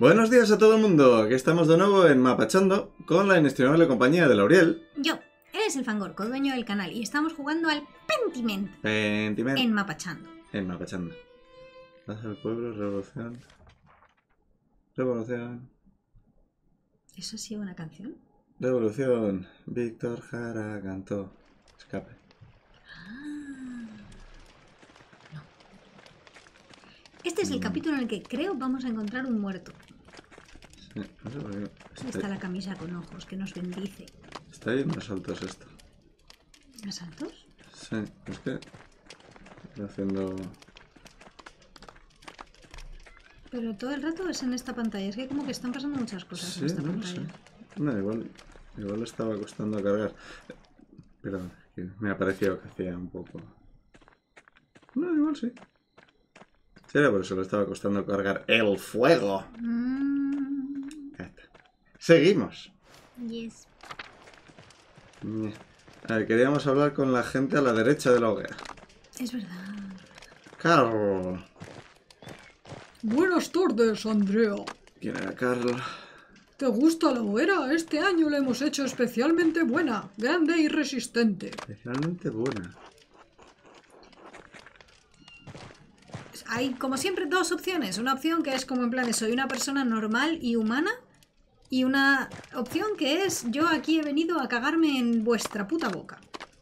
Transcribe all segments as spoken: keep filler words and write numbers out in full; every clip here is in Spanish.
Buenos días a todo el mundo, aquí estamos de nuevo en Mapachando con la inestimable compañía de Lauriel. Yo, él es el Fangorco, dueño del canal, y estamos jugando al Pentiment. Pentiment. En Mapachando. En Mapachando. Paz al pueblo, revolución. Revolución. ¿Eso ha sido una canción? Revolución. Víctor Jara cantó. Escape. Ah. No. Este es el Mm. capítulo en el que creo vamos a encontrar un muerto. Sí, no sé por qué. Ahí está la camisa con ojos que nos bendice. Está bien más altos esto. ¿Asaltos? Sí, es que... Estoy haciendo... Pero todo el rato es en esta pantalla. Es que como que están pasando muchas cosas Sí, en esta no pantalla. sé. No, igual... Igual le estaba costando cargar. Pero que me ha parecido que hacía un poco... No, igual sí. Sí, era por eso le estaba costando cargar el fuego. Mm, Ya está. Seguimos. yes. A ver, queríamos hablar con la gente a la derecha de la hoguera. Es verdad. Carl. Buenas tardes, Andrea. ¿Quién era Carl? ¿Te gusta la hoguera? Este año la hemos hecho especialmente buena, grande y resistente. Especialmente buena. Hay como siempre dos opciones. Una opción que es como en plan de soy una persona normal y humana. Y una opción que es yo aquí he venido a cagarme en vuestra puta boca.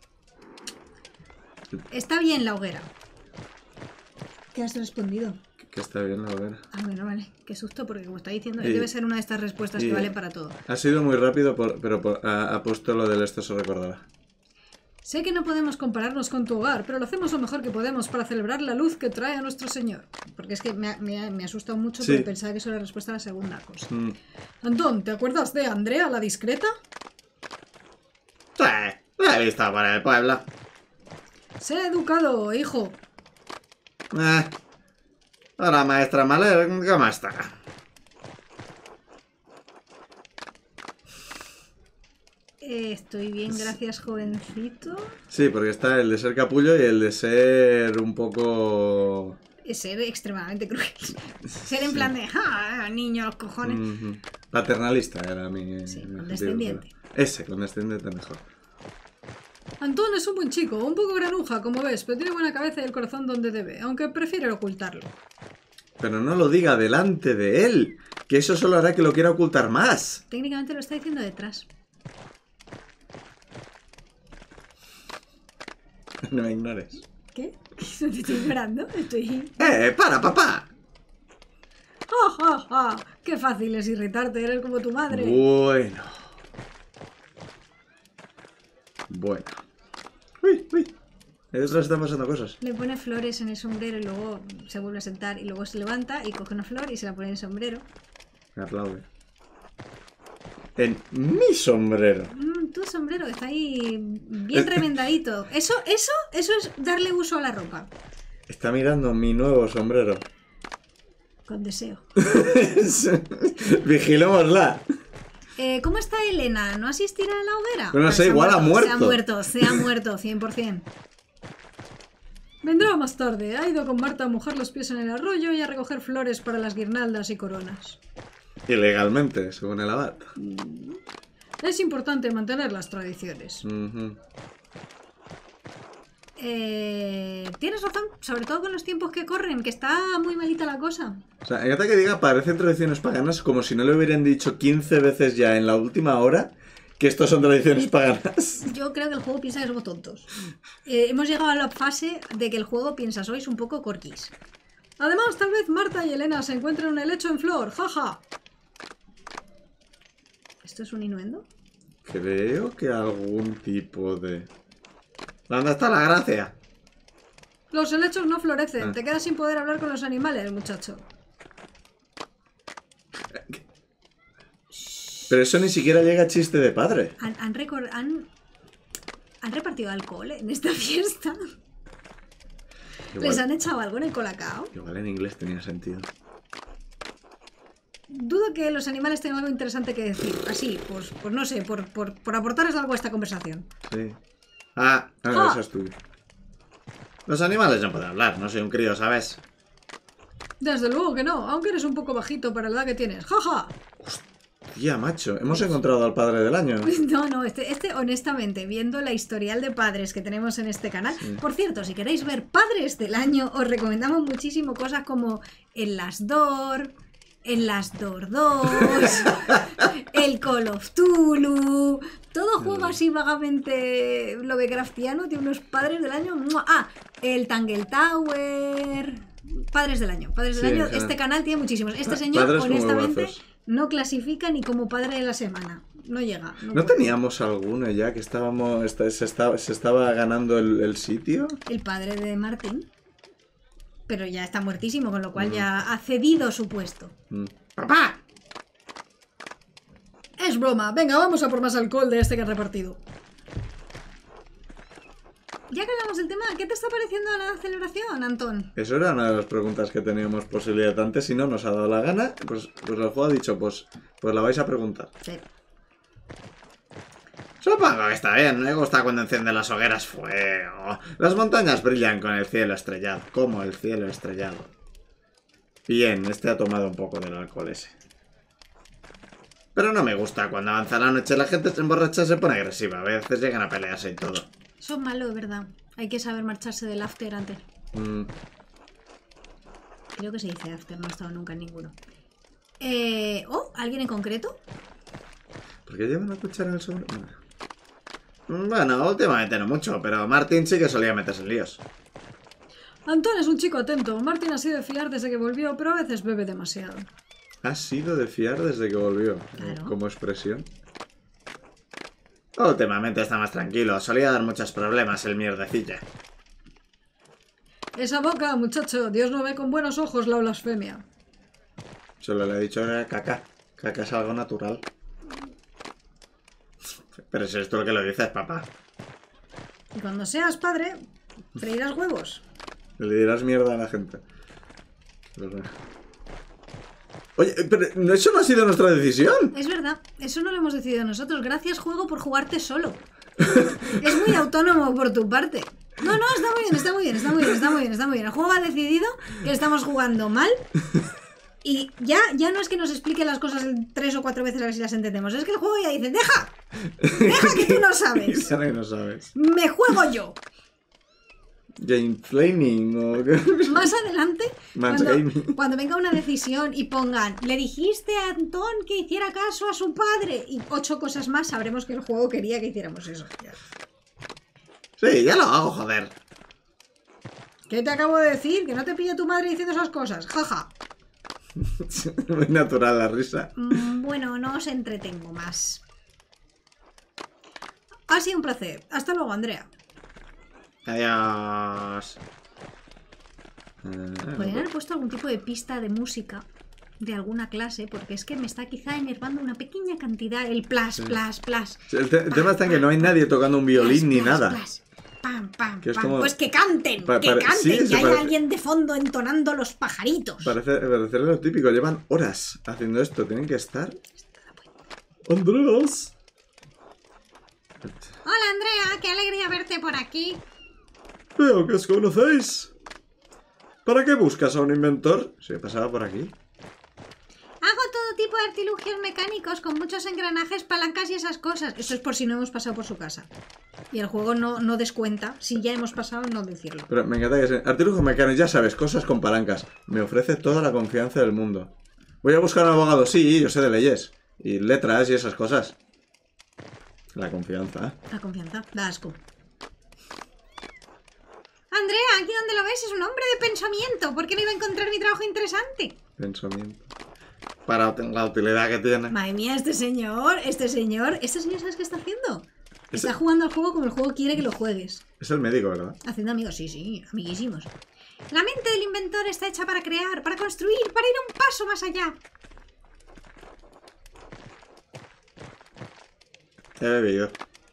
Está bien la hoguera. ¿Qué has respondido? Que, que está bien la hoguera. Ah, bueno, vale. Qué susto, porque como está diciendo, Y- debe ser una de estas respuestas y- que vale para todo. Ha sido muy rápido, por- pero por- ha, ha puesto lo del esto se recordará. Sé que no podemos compararnos con tu hogar, pero lo hacemos lo mejor que podemos para celebrar la luz que trae a nuestro Señor. Porque es que me ha, me ha- me ha asustado mucho Sí. porque pensaba que eso era la respuesta a la segunda cosa. Mm. Antón, ¿te acuerdas de Andrea, la discreta? Sí, la he visto por el pueblo. Sé educado, hijo. Eh. Hola, maestra Maler, ¿cómo está? Eh, estoy bien, gracias, jovencito. Sí, porque está el de ser capullo y el de ser un poco... Es ser extremadamente cruel. Ser en plan de, ¡ah, niño, los cojones! Ujú. Paternalista era mi... Sí, mi condescendiente. objetivo, pero- Ese, condescendiente mejor. Antón es un buen chico, un poco granuja, como ves, pero tiene buena cabeza y el corazón donde debe, aunque prefiere ocultarlo. Pero no lo diga delante de él, que eso solo hará que lo quiera ocultar más. Técnicamente lo está diciendo detrás. No me ignores. ¿Qué? Te estoy ignorando. Estoy... ¡Eh, para, papá! ¡Ja, ja, ja! ¡Qué fácil es irritarte! Eres como tu madre. Bueno. Bueno. Uy, uy. Ahí detrás están pasando cosas. Le pone flores en el sombrero y luego se vuelve a sentar y luego se levanta y coge una flor y se la pone en el sombrero. Me aplaude. En mi sombrero. Mm, tu sombrero que está ahí bien remendadito. Eso, eso, eso es darle uso a la ropa. Está mirando mi nuevo sombrero. Con deseo. Vigilémosla. Eh, ¿Cómo está Elena? ¿No asistirá a la hoguera? Bueno, no sé, Se igual ha Se ha muerto. muerto, se ha muerto, cien por cien. Vendrá más tarde. Ha ido con Marta a mojar los pies en el arroyo y a recoger flores para las guirnaldas y coronas. Ilegalmente, según el abad. Es importante mantener las tradiciones. Ujú. Eh, tienes razón, sobre todo con los tiempos que corren, que está muy malita la cosa. O sea, en que diga, parecen tradiciones paganas como si no le hubieran dicho quince veces ya en la última hora que estos son tradiciones paganas. Yo creo que el juego piensa que somos tontos. Eh, hemos llegado a la fase de que el juego piensa, sois un poco corquis. Además, tal vez Marta y Elena se encuentren un helecho en flor. ¡Jaja! ¿Esto es un innuendo? Creo que algún tipo de... ¿Dónde está la gracia? Los helechos no florecen. Ah. Te quedas sin poder hablar con los animales, muchacho. Pero eso ni siquiera llega a chiste de padre. ¿Han, han, recor- han, han repartido alcohol en esta fiesta? Igual, ¿Les han echado algo en el colacao? igual en inglés tenía sentido. Dudo que los animales tengan algo interesante que decir. Así, pues, pues no sé, por, por, por aportarles algo a esta conversación. Sí. Ah, ah, Ah. eso es tuyo. Los animales no pueden hablar, no soy un crío, ¿sabes? Desde luego que no, aunque eres un poco bajito para la edad que tienes. ¡Jaja! Tía, macho, hemos encontrado al padre del año. No, no, este, este honestamente, viendo la historial de padres que tenemos en este canal, Sí. por cierto, si queréis ver padres del año, os recomendamos muchísimo cosas como el Last Door, el Last Door dos, el Call of Cthulhu, todo juego así vagamente Lovecraftiano tiene unos padres del año. ¡Mua! Ah, el Tangle Tower. Padres del año, padres del Sí, año. en general. Este canal tiene muchísimos. Este Pa- señor, padres como honestamente, brazos. no clasifica ni como padre de la semana. No llega. No, ¿No puede. teníamos alguno ya que estábamos esta- se, estaba, se estaba ganando el, el sitio? El padre de Martín. Pero ya está muertísimo, con lo cual Mm. ya ha cedido su puesto. Mm. ¡Papá! Es broma. Venga, vamos a por más alcohol de este que han repartido. Ya que hablamos del tema, ¿qué te está pareciendo la celebración, Antón? Eso era una de las preguntas que teníamos posibilidad antes. Si no nos ha dado la gana, pues, pues el juego ha dicho, pues, pues la vais a preguntar. Sí. Supongo que está bien, me gusta cuando encienden las hogueras fuego. Las montañas brillan con el cielo estrellado, como el cielo estrellado. Bien, este ha tomado un poco del alcohol ese. Pero no me gusta cuando avanza la noche, la gente se emborracha y se pone agresiva. A veces llegan a pelearse y todo. Eso es malo, de verdad. Hay que saber marcharse del after antes. Mm, Creo que se dice after, no he estado nunca en ninguno. Eh... Oh, ¿alguien en concreto? ¿Por qué lleva una cuchara en el sobre? Mm, Bueno, últimamente no mucho, pero Martín sí que solía meterse en líos. Antón es un chico atento. Martín ha sido de fiar desde que volvió, pero a veces bebe demasiado. Ha sido de fiar desde que volvió, Claro. como expresión. Últimamente está más tranquilo, solía dar muchos problemas el mierdecilla. Esa boca, muchacho. Dios no ve con buenos ojos la blasfemia. Solo le he dicho que era caca. Caca es algo natural. Pero si eres tú el que lo dices, papá. Y cuando seas padre, freirás huevos. Le dirás mierda a la gente. Pues bueno. Oye, pero eso no ha sido nuestra decisión. Es verdad, eso no lo hemos decidido nosotros. Gracias, juego, por jugarte solo. Es muy autónomo por tu parte. No, no, está muy bien, está muy bien, está muy bien, está muy bien, está muy bien. El juego ha decidido que estamos jugando mal. Y ya, ya no es que nos explique las cosas tres o cuatro veces a ver si las entendemos. Es que el juego ya dice, deja, deja que tú no sabes. Claro que no sabes. Me juego yo. Game Flaming o qué. Más adelante, cuando, Mansgaming. cuando venga una decisión y pongan, le dijiste a Antón que hiciera caso a su padre y ocho cosas más, sabremos que el juego quería que hiciéramos eso. Ya. Sí, ya lo hago, joder. ¿Qué te acabo de decir? Que no te pille tu madre diciendo esas cosas. Jaja. Muy natural la risa. Mm, Bueno, no os entretengo más. Ha sido un placer. Hasta luego, Andrea. Adiós. Podrían haber puesto algún tipo de pista de música de alguna clase, porque es que me está quizá enervando una pequeña cantidad el plas, plas, plas. El, te- el tema está en que no hay nadie tocando un violín Plas, ni plas, nada. plas. Pam, pam, Que es pam. como- Pues que canten, Pa- que pare- canten, sí, que se haya parece- alguien de fondo entonando los pajaritos. Parece, parece lo típico, llevan horas haciendo esto, tienen que estar. Andreas. Hola, Andrea, qué alegría verte por aquí. Veo que os conocéis. ¿Para qué buscas a un inventor? Se pasaba por aquí. Hago todo tipo de artilugios mecánicos con muchos engranajes, palancas y esas cosas. Eso es por si no hemos pasado por su casa. Y el juego no, no descuenta. Si ya hemos pasado, no decirlo. Pero me encanta que sea. Artilugio mecánico, ya sabes, cosas con palancas. Me ofrece toda la confianza del mundo. Voy a buscar a un abogado, sí, yo sé de leyes. Y letras y esas cosas. La confianza. La confianza, da asco. Andrea, aquí donde lo ves es un hombre de pensamiento. ¿Por qué no iba a encontrar mi trabajo interesante? Pensamiento. Para la utilidad que tiene. Madre mía, este señor, este señor, este señor, ¿sabes qué está haciendo? Ese- Está jugando al juego como el juego quiere que lo juegues. Es el médico, ¿verdad? Haciendo amigos, sí, sí, amiguísimos. La mente del inventor está hecha para crear, para construir, para ir un paso más allá. He bebido.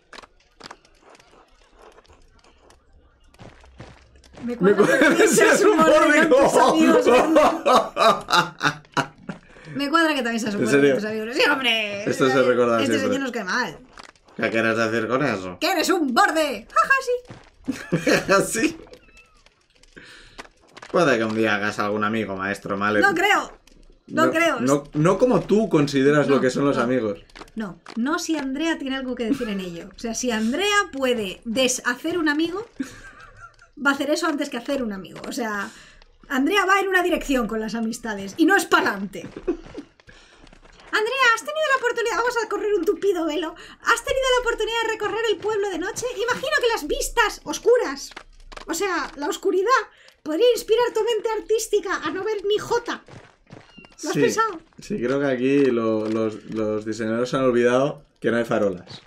Me Me cuadra que también seas un humor de tantos amigos, ¿verdad? Me cuadra que también seas un ¿En humor de serio? tantos amigos. Sí, hombre. Esto se recuerda Este siempre. señor nos cae mal. ¿Qué quieres decir con eso? ¡Que eres un borde! ¡Jaja, sí! Así. Puede que un día hagas algún amigo, maestro Mallet. No creo. No, no creo. No, no como tú consideras No, lo que son los no. amigos. No, no si Andrea tiene algo que decir en ello. O sea, si Andrea puede deshacer un amigo, va a hacer eso antes que hacer un amigo. O sea, Andrea va en una dirección con las amistades y no es para adelante. Andrea, ¿has tenido la oportunidad? Vamos a correr un tupido velo. ¿Has tenido la oportunidad de recorrer el pueblo de noche? Imagino que las vistas oscuras, o sea, la oscuridad, podría inspirar tu mente artística a no ver ni jota. ¿Lo has Sí, pensado? sí, creo que aquí lo- los, los diseñadores han olvidado que no hay farolas.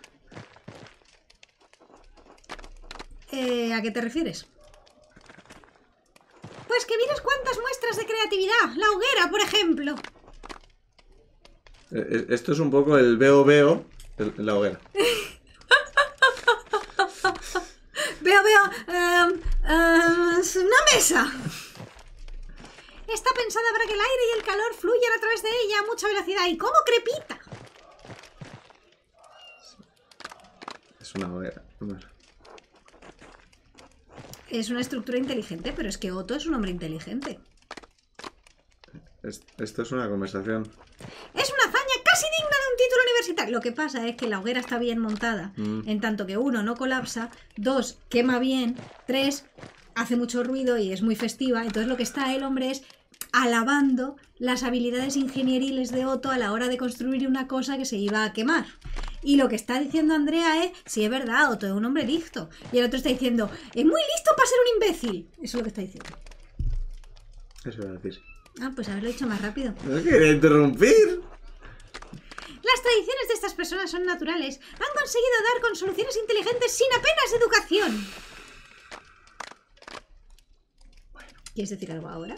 Eh, ¿a qué te refieres? Pues que vieras cuántas muestras de creatividad. La hoguera, por ejemplo. Eh, eh, Esto es un poco el veo veo el- la hoguera. Veo, veo... em, em, es una mesa. Está pensada para que el aire y el calor fluyan a través de ella a mucha velocidad. ¿Y cómo crepita? Es una hoguera. Bueno. Es una estructura inteligente, pero es que Otto es un hombre inteligente. Es- esto es una conversación. Es una hazaña casi digna de un título universitario. Lo que pasa es que la hoguera está bien montada, Mm. en tanto que uno, no colapsa, dos, quema bien, tres, hace mucho ruido y es muy festiva. Entonces lo que está el hombre es alabando las habilidades ingenieriles de Otto a la hora de construir una cosa que se iba a quemar. Y lo que está diciendo Andrea es, sí, es verdad, Otto es un hombre listo. Y el otro está diciendo, es muy listo para ser un imbécil. Eso es lo que está diciendo. Eso iba a decir. Ah, pues haberlo dicho más rápido. No quería interrumpir. Las tradiciones de estas personas son naturales. Han conseguido dar con soluciones inteligentes sin apenas educación. ¿Quieres decir algo ahora?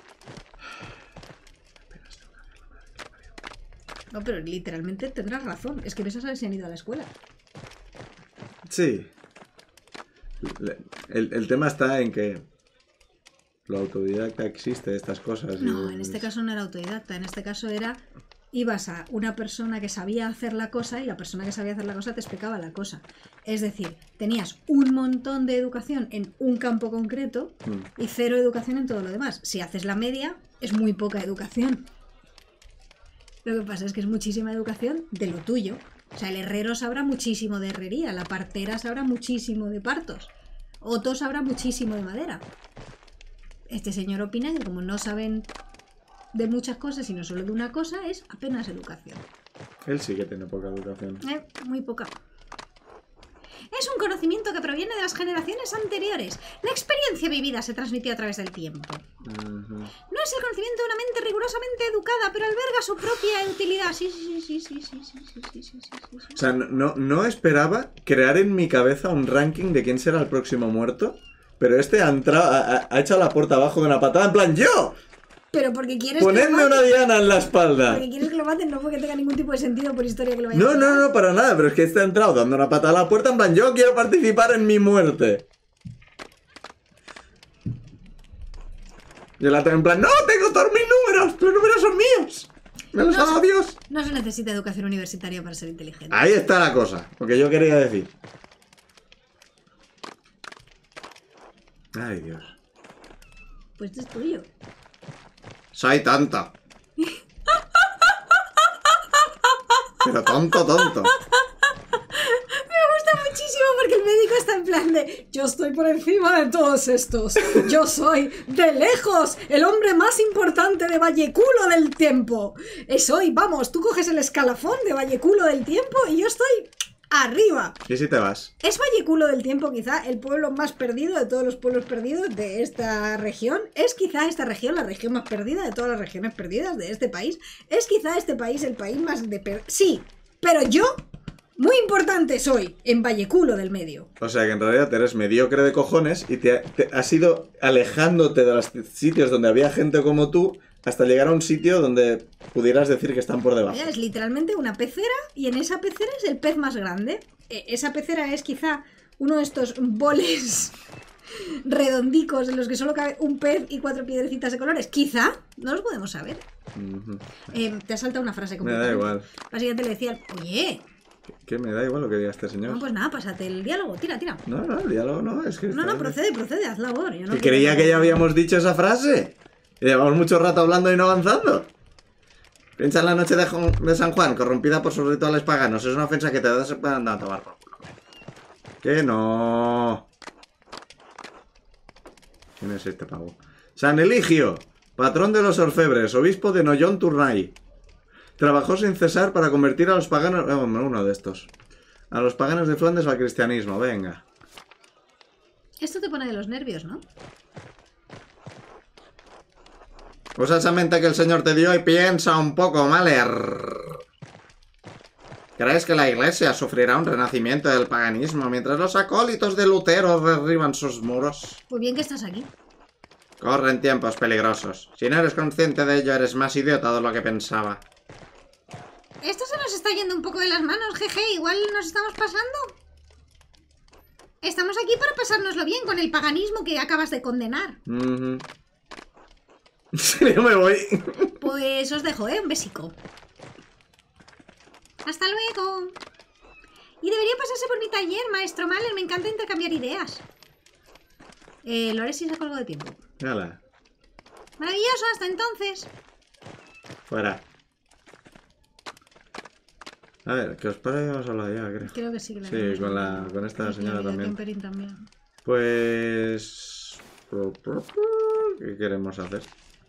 No, pero literalmente tendrás razón. Es que no se sabe si han ido a la escuela. Sí. Le- El, el tema está en que lo autodidacta existe de estas cosas. y No, en es- este caso no era autodidacta. En este caso era... Ibas a una persona que sabía hacer la cosa y la persona que sabía hacer la cosa te explicaba la cosa. Es decir, tenías un montón de educación en un campo concreto Mm. y cero educación en todo lo demás. Si haces la media, es muy poca educación. Lo que pasa es que es muchísima educación de lo tuyo. O sea, el herrero sabrá muchísimo de herrería, la partera sabrá muchísimo de partos, Otto sabrá muchísimo de madera. Este señor opina que como no saben de muchas cosas, sino solo de una cosa, es apenas educación. Él sí que tiene poca educación. Eh, muy poca. Es un conocimiento que proviene de las generaciones anteriores. La experiencia vivida se transmitió a través del tiempo. Ujú. No es el conocimiento de una mente rigurosamente educada, pero alberga su propia utilidad. Sí, sí, sí, sí, sí, sí, sí, sí, sí, sí, sí, sí. O sea, no, no, no esperaba crear en mi cabeza un ranking de quién será el próximo muerto, pero este ha entrado, ha, ha echado la puerta abajo de una patada en plan ¡yo! Pero porque quieres que lo ¡Ponedme una maten. diana en la espalda! Porque quieres que lo maten, no porque tenga ningún tipo de sentido por historia que lo vaya No, a no, no, para nada, pero es que este ha entrado dando una patada a la puerta en plan ¡yo quiero participar en mi muerte! Y el otro en plan ¡no, tengo todos mis números! ¡Los números son míos! ¡Me los No ha dado sé. Dios! No se necesita educación universitaria para ser inteligente. Ahí está la cosa, lo que yo quería decir. Ay, Dios. Pues esto es tuyo. Soy tonto. Pero tonto, tonto. Me gusta muchísimo porque el médico está en plan de yo estoy por encima de todos estos. Yo soy, de lejos, el hombre más importante de Valleculo del Tiempo. Soy, vamos, tú coges el escalafón de Valleculo del Tiempo y yo estoy arriba. ¿Y si te vas? ¿Es Valleculo del Tiempo quizá el pueblo más perdido de todos los pueblos perdidos de esta región? ¿Es quizá esta región la región más perdida de todas las regiones perdidas de este país? ¿Es quizá este país el país más de... Per... Sí, pero yo, muy importante soy en Valleculo del Medio. O sea que en realidad eres mediocre de cojones y te, te has ido alejándote de los sitios donde había gente como tú hasta llegar a un sitio donde pudieras decir que están por debajo. Es literalmente una pecera y en esa pecera es el pez más grande. E- esa pecera es quizá uno de estos boles redondicos en los que solo cabe un pez y cuatro piedrecitas de colores. Quizá, no los podemos saber. Ujú. Eh, te ha saltado una frase Me completa. da igual. Básicamente le decía, oye, que me da igual lo que diga este señor. No, pues nada, pásate el diálogo, tira, tira. No, no, el diálogo no, es que... No, está- no, procede, procede, haz labor. Yo no Que quiero- creía que ya habíamos dicho esa frase. Y llevamos mucho rato hablando y no avanzando. Piensa en la noche de, Ju- de San Juan, corrompida por sus rituales paganos. Es una ofensa que te das para andar a tomar por culo. Que no. ¿Quién es este pavo? San Eligio, patrón de los orfebres, obispo de Noyon Turnay. Trabajó sin cesar para convertir a los paganos... eh, uno de estos. A los paganos de Flandes al cristianismo, venga. Esto te pone de los nervios, ¿no? Usa esa mente que el Señor te dio y piensa un poco, Mahler. ¿Crees que la iglesia sufrirá un renacimiento del paganismo mientras los acólitos de Lutero derriban sus muros? Pues bien que estás aquí. Corren tiempos peligrosos. Si no eres consciente de ello, eres más idiota de lo que pensaba. Esto se nos está yendo un poco de las manos, jeje. Igual nos estamos pasando. Estamos aquí para pasárnoslo bien con el paganismo que acabas de condenar. Mhm. Yo me voy. Pues os dejo, ¿eh? Un besico. Hasta luego. Y debería pasarse por mi taller, maestro Mahler. Me encanta intercambiar ideas. Eh, lo haré si saco algo de tiempo. Hala, Maravilloso, hasta entonces. fuera. A ver, que os pare y hemos hablado ya, creo. Creo que sí que la Sí, haremos. con la con esta Y señora la vida también. Kemperin también. Pues... ¿Qué queremos hacer?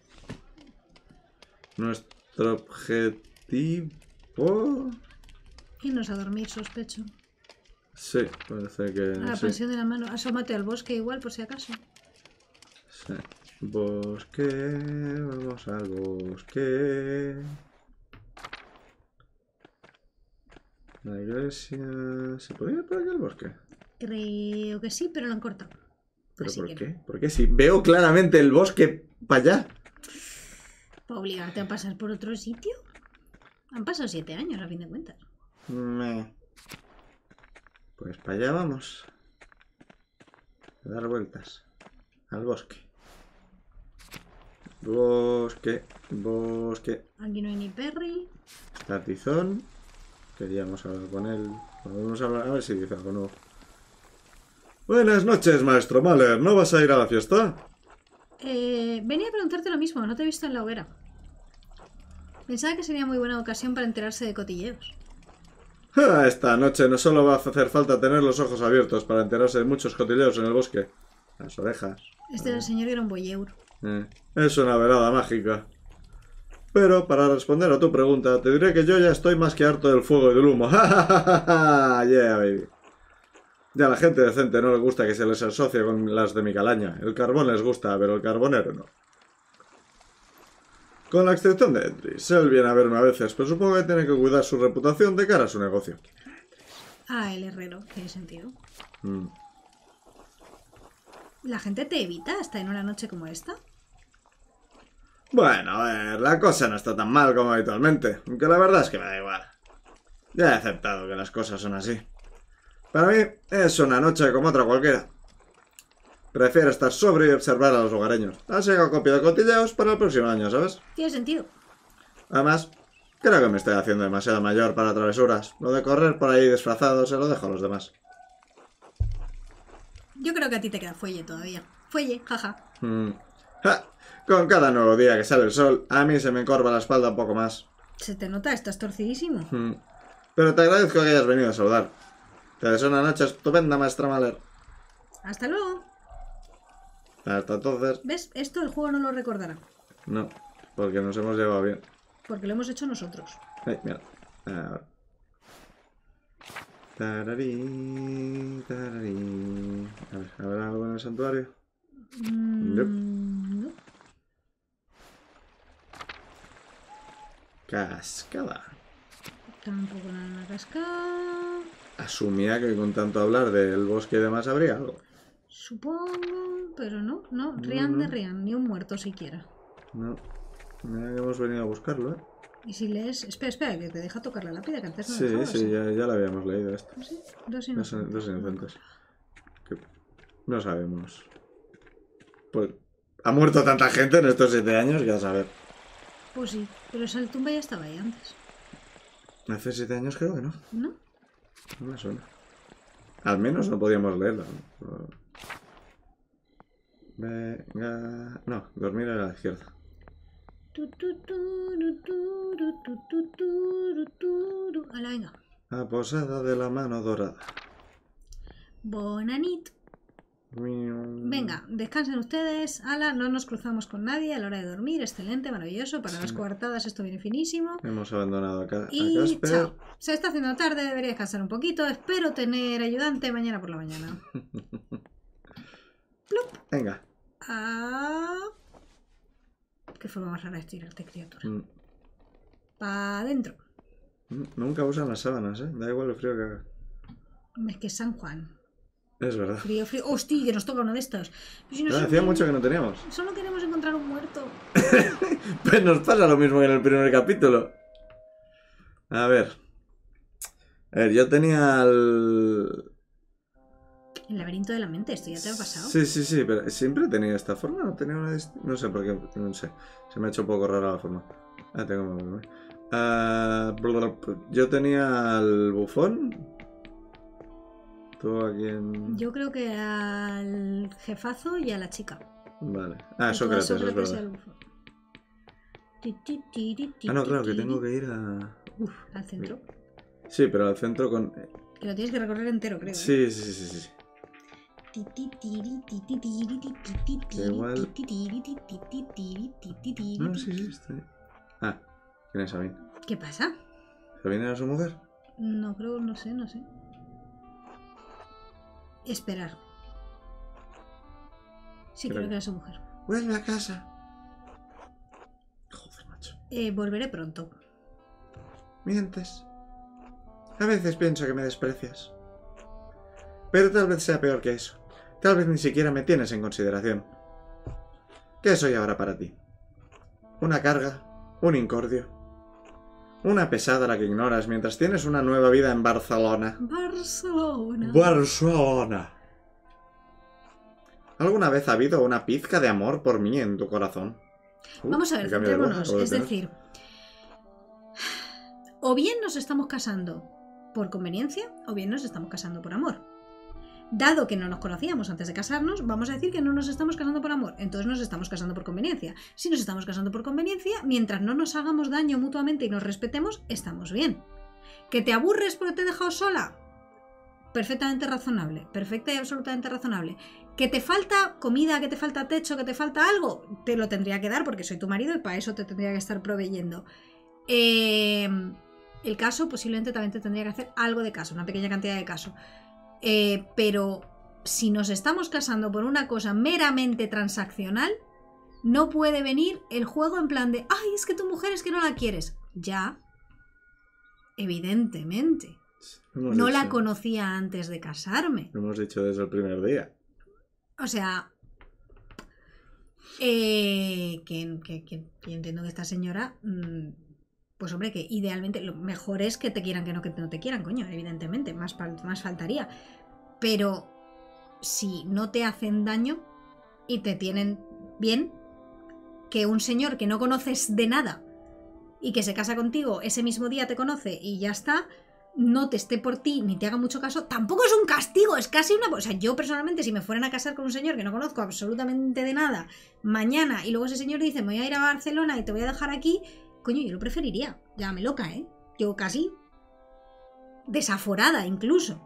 Nuestro objetivo... Irnos a dormir, sospecho. Sí, parece que... A la sí. pensión de la mano. Asómate al bosque igual, por si acaso. Sí. Bosque... Vamos al bosque... La iglesia... ¿Se puede ir por aquí al bosque? Creo que sí, pero lo han cortado. ¿Pero Así por que qué? ¿Por qué? Si veo claramente el bosque para allá. ¿Para obligarte a pasar por otro sitio? Han pasado siete años, a fin de cuentas. Me... Pues para allá vamos. A dar vueltas. Al bosque. Bosque. Bosque. Aquí no hay ni Perry. Está Tizón. Queríamos hablar con él. Podemos hablar. A ver si dice algo nuevo. Buenas noches, maestro Mahler. ¿No vas a ir a la fiesta? Eh, venía a preguntarte lo mismo, no te he visto en la hoguera. Pensaba que sería muy buena ocasión para enterarse de cotilleos. Ah, esta noche no solo va a hacer falta tener los ojos abiertos para enterarse de muchos cotilleos en el bosque. Las orejas. Este era el señor que era un boyeur. Eh, es una velada mágica. Pero, para responder a tu pregunta, te diré que yo ya estoy más que harto del fuego y del humo. Yeah, baby. Ya a la gente decente no le gusta que se les asocie con las de mi calaña. El carbón les gusta, pero el carbonero no. Con la excepción de Endris. Él viene a verme a veces, pero supongo que tiene que cuidar su reputación de cara a su negocio. Ah, el herrero, tiene sentido. Mm. ¿La gente te evita hasta en una noche como esta? Bueno, a ver, la cosa no está tan mal como habitualmente, aunque la verdad es que me da igual. Ya he aceptado que las cosas son así. Para mí es una noche como otra cualquiera. Prefiero estar sobrio y observar a los hogareños. Así que copio de cotilleos para el próximo año, ¿sabes? Tiene sentido. Además, creo que me estoy haciendo demasiado mayor para travesuras. Lo de correr por ahí disfrazado se lo dejo a los demás. Yo creo que a ti te queda fuelle todavía. Fuelle, jaja. Mm. Ja, con cada nuevo día que sale el sol, a mí se me encorva la espalda un poco más. Se te nota, estás torcidísimo. Mm. Pero te agradezco que hayas venido a saludar. Te deseo una noche estupenda, maestra Mahler. Hasta luego. Hasta entonces... ¿Ves? Esto el juego no lo recordará. No, porque nos hemos llevado bien. Porque lo hemos hecho nosotros. Ay, mira. Ahora. Tararí, tararí. A ver, ¿habrá algo en el santuario? Mm, Nope. no. Cascada. Tampoco nada en la cascada. Asumía que con tanto hablar del bosque y demás habría algo. Supongo, pero no, no. Rian no. de Rian, ni un muerto siquiera. No. Mira que hemos venido a buscarlo, ¿eh? Y si lees... Espera, espera, que te deja tocar la lápida, que antes no Sí, dejabas, sí, ¿eh? ya, ya lo habíamos leído esto. Sí, dos Dos, inocentes. dos inocentes. Que no sabemos. Pues ha muerto tanta gente en estos siete años que a saber. Pues sí, pero esa tumba ya estaba ahí antes, Hace siete años creo que no. ¿no? No me suena. Al menos no podíamos leerlo. ¿No? Venga... No, dormir a la izquierda. Hala, venga. La posada de la mano dorada. Bonanit. Venga, descansen ustedes. Ala, no nos cruzamos con nadie a la hora de dormir. Excelente, maravilloso. Para Sí. las coartadas esto viene finísimo. Hemos abandonado a, Ca a Y Casper. chao. Se está haciendo tarde, debería descansar un poquito. Espero tener ayudante mañana por la mañana. Venga. Ah... Qué forma más rara de estirarte, criatura. Mm. Pa' adentro. Mm, Nunca usan las sábanas, ¿eh? Da igual el frío que haga. Es que es San Juan. Es verdad. Frío, frío. ¡Hostia! Que nos toca uno de estos. Si no Ah, se hacía muere- mucho que no teníamos. Solo queremos encontrar un muerto. Pues nos pasa lo mismo que en el primer capítulo. A ver. A ver, yo tenía el... El laberinto de la mente, esto ya te ha pasado. Sí, sí, sí, pero siempre he tenido esta forma, no tenía una dist- no sé por qué, no sé, se me ha hecho un poco rara la forma. Ah, tengo Ah, bla, bla, bla. Yo tenía al bufón. Tú aquí en... Yo creo que al jefazo y a la chica. Vale. Ah, Y Sócrates, todo eso es creo que sea verdad. el bufón. Ti, ti, ti, ti, ti, Ah, no, ti, claro, que ti, tengo ti. que ir a... Uf, al centro. Sí, pero al centro con... Que lo tienes que recorrer entero, creo. ¿eh? Sí, sí, sí, sí, sí. Ti, ti, tiri, ti, ti, tiri, ti, ti, ti, tiri, igual- ti, ti, tiri, ti, ti, ti, tiri, ti, ti, tiri, No, ti. sí, sí, estoy... Ah, ¿quién es Sabine? ¿Qué pasa? ¿Sabine era su mujer? No creo, no sé, no sé. Esperar. Sí, Creo creo que- que era su mujer. Vuelve a casa. Joder, macho. Eh, volveré pronto. Mientes. A veces pienso que me desprecias. Pero tal vez sea peor que eso. Tal vez ni siquiera me tienes en consideración. ¿Qué soy ahora para ti? Una carga, un incordio, una pesada a la que ignoras mientras tienes una nueva vida en Barcelona. Barcelona. Barcelona. ¿Alguna vez ha habido una pizca de amor por mí en tu corazón? Uh, Vamos a ver, me cambio de voz, centrémonos. acabo de Es tener. decir, o bien nos estamos casando por conveniencia, o bien nos estamos casando por amor. Dado que no nos conocíamos antes de casarnos, vamos a decir que no nos estamos casando por amor. Entonces nos estamos casando por conveniencia. Si nos estamos casando por conveniencia, mientras no nos hagamos daño mutuamente y nos respetemos, estamos bien. ¿Que te aburres porque te he dejado sola? Perfectamente razonable. Perfecta y absolutamente razonable. ¿Que te falta comida, que te falta techo, que te falta algo? Te lo tendría que dar porque soy tu marido y para eso te tendría que estar proveyendo. Eh, el caso posiblemente también te tendría que hacer algo de caso, una pequeña cantidad de caso. Eh, pero si nos estamos casando por una cosa meramente transaccional, no puede venir el juego en plan de ¡ay, es que tu mujer es que no la quieres! Ya, evidentemente. Hemos No dicho- la conocía antes de casarme. Lo hemos dicho desde el primer día. O sea, eh, que, que- que- que entiendo que esta señora, mm, pues hombre, que idealmente lo mejor es que te quieran que no que no te quieran, coño, evidentemente, más, fal- más faltaría. Pero si no te hacen daño y te tienen bien, que un señor que no conoces de nada y que se casa contigo ese mismo día te conoce y ya está, no te esté por ti ni te haga mucho caso, tampoco es un castigo, es casi una... O sea, yo personalmente, si me fueran a casar con un señor que no conozco absolutamente de nada, mañana, y luego ese señor dice, me voy a ir a Barcelona y te voy a dejar aquí, coño, yo lo preferiría. Llámame loca, ¿eh? Yo casi desaforada incluso.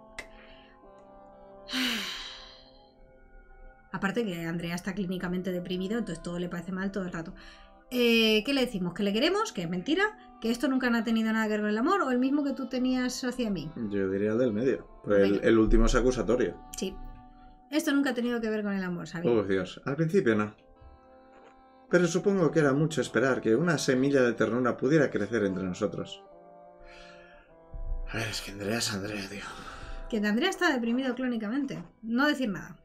Aparte que Andrea está clínicamente deprimido, entonces todo le parece mal todo el rato. Eh, ¿Qué le decimos? ¿Que le queremos? ¿Que es mentira? ¿Que esto nunca ha tenido nada que ver con el amor? ¿O el mismo que tú tenías hacia mí? Yo diría el del medio. Pues el, Venga. el último es acusatorio. Sí. Esto nunca ha tenido que ver con el amor, ¿sabes? Oh, Dios. Al principio no. Pero supongo que era mucho esperar que una semilla de ternura pudiera crecer entre nosotros. A ver, es que Andrea es Andrea, tío. Que Andrea está deprimido clónicamente. No decir nada.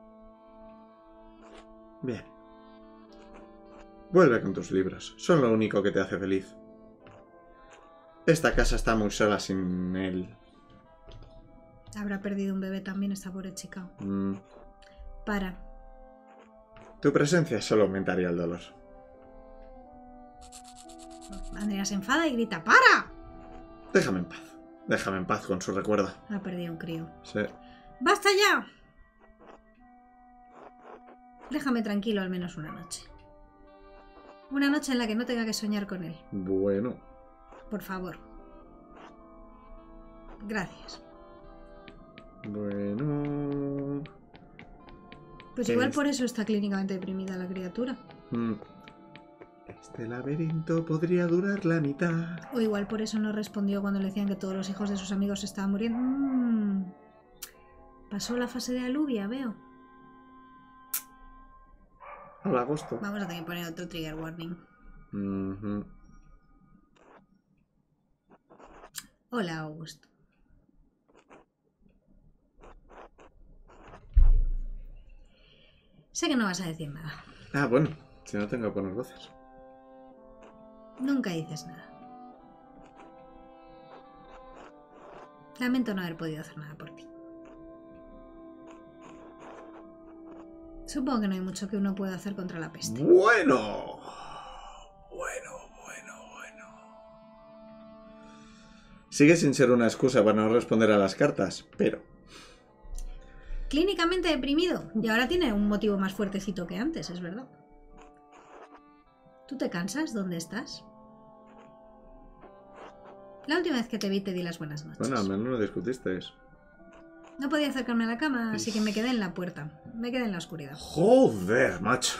Bien. Vuelve con tus libros. Son lo único que te hace feliz. Esta casa está muy sola sin él. Habrá perdido un bebé también esta pobre chica. Mm, Para. Tu presencia solo aumentaría el dolor. Andrea se enfada y grita ¡para! Déjame en paz. Déjame en paz con su recuerdo. Ha perdido un crío. Sí. ¡Basta ya! Déjame tranquilo al menos una noche. Una noche en la que no tenga que soñar con él. Bueno. Por favor. Gracias. Bueno... Pues igual Es- por eso está clínicamente deprimida la criatura. Mm. Este laberinto podría durar la mitad. O igual por eso no respondió cuando le decían que todos los hijos de sus amigos estaban muriendo. Mm. Pasó la fase de aluvia, veo. Al agosto. Vamos a tener que poner otro trigger warning. Ujú. Hola, Augusto. Sé que no vas a decir nada. Ah, bueno. Si no tengo que poner voces. Nunca dices nada. Lamento no haber podido hacer nada por ti. Supongo que no hay mucho que uno pueda hacer contra la peste. Bueno. Bueno, bueno, bueno. Sigue sin ser una excusa para no responder a las cartas, pero... Clínicamente deprimido. Y ahora tiene un motivo más fuertecito que antes, es verdad. ¿Tú te cansas? ¿Dónde estás? La última vez que te vi te di las buenas noches. Bueno, al menos no discutisteis. No podía acercarme a la cama, así que me quedé en la puerta. Me quedé en la oscuridad. Joder, macho.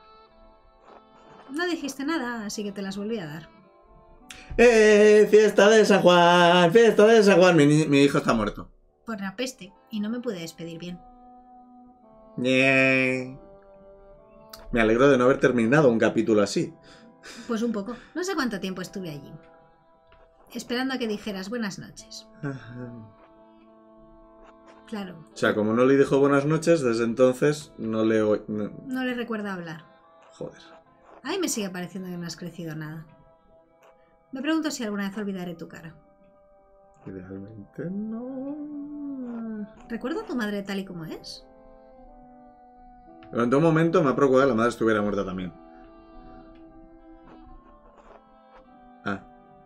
No dijiste nada, así que te las volví a dar. ¡Eh! ¡Fiesta de San Juan! ¡Fiesta de San Juan! Mi, ni- mi hijo está muerto. Por la peste, y no me pude despedir bien. Ñe. Me alegro de no haber terminado un capítulo así. Pues un poco. No sé cuánto tiempo estuve allí. Esperando a que dijeras buenas noches. Claro, O sea, como no le dijo buenas noches, desde entonces no le oí... no- no le recuerdo hablar. Joder. A mí me sigue pareciendo que no has crecido nada. Me pregunto si alguna vez olvidaré tu cara. Idealmente no... ¿Recuerdo a tu madre tal y como es? Durante un momento me ha preocupado que la madre estuviera muerta también. Ah.